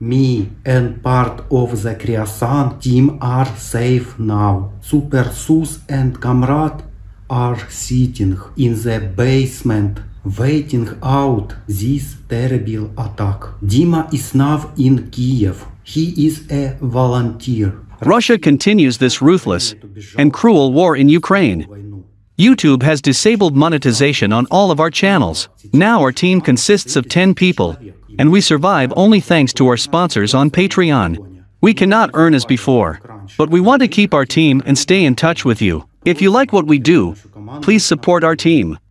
Me and part of the Kreosan team are safe now. Super Sus and Kamrat are sitting in the basement, waiting out this terrible attack. Dima is now in Kiev. He is a volunteer. Russia continues this ruthless and cruel war in Ukraine. YouTube has disabled monetization on all of our channels. Now our team consists of 10 people, and we survive only thanks to our sponsors on Patreon. We cannot earn as before, but we want to keep our team and stay in touch with you. If you like what we do, please support our team.